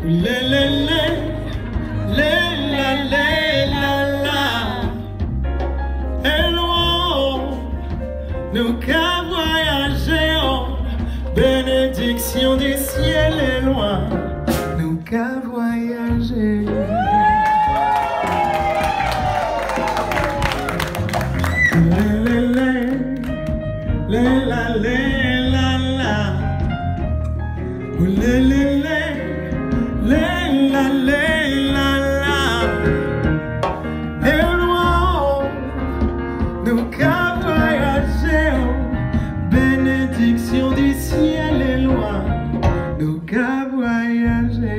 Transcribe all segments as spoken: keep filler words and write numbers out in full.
lé, lé, lé, lé, la, lé, la, la. Et loin, nous qu'à voyager, oh, bénédiction du ciel est loin, nous qu'à voyager. Lé, lé, lé, lé, la, lé, la, la. Lé, lé, lé, lé, la, lé, la, la. Et loin, nous qu'à voyager, oh, bénédiction du ciel est loin, nous qu'à voyager.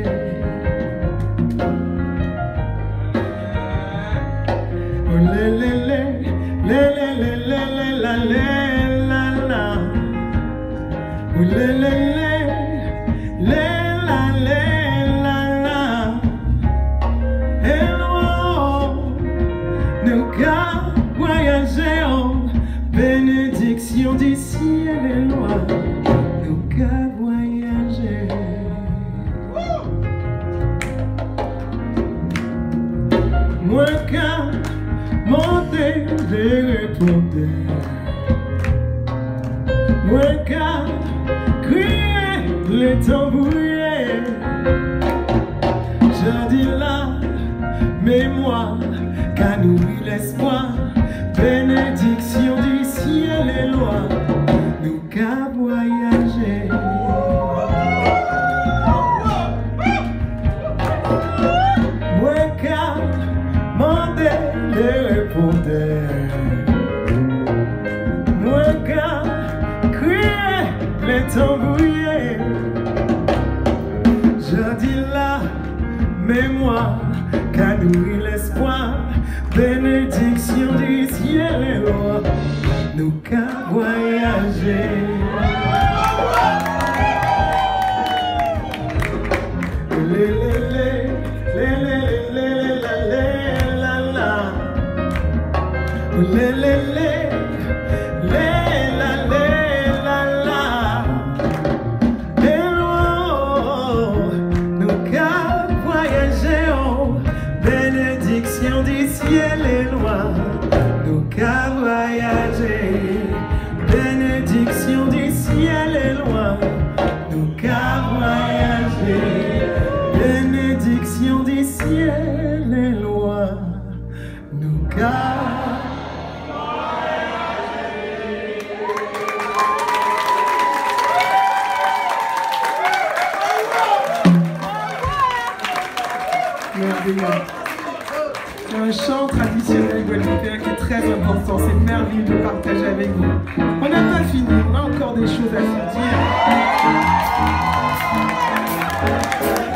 Oh, lé, lé, lé, lé, lé, lé, lé, lé, la, lé, la, la. Oh, lé, lé, lé, lé, la, lé, la, la. Et loin, nous qu'à voyager, oh, bénédiction du ciel est loin, nous qu'à voyager. Moi qu'à monter des répondeurs, moi qu'à crier les tambourins. Je dis là, mais moi qu'à nourrir l'espoir, bénédiction du ciel est loin, nous qu'à voyager. Moi qu'à demander les répondeurs, moi qu'à crier les tambourins. Je dis là, mais moi qu'à nourrir l'espoir, bénédiction du ciel est loin, nous qu'à voyager. Lé, lé, lé, lé, lé, lé, lé, la, lé, la, la. Lé, lé, lé, lé, la, lé, la, la. Et loin, nous qu'à voyager, oh, bénédiction du ciel est loin, nous qu'à voyager. Bénédiction du ciel est loin, nous qu'à voyager. Bénédiction du ciel est loin, nous qu'à voyager. Merveilleux. C'est un chant traditionnel guadeloupéen qui est très important. C'est merveilleux de partager avec vous. On n'a pas fini, on a encore des choses à se dire.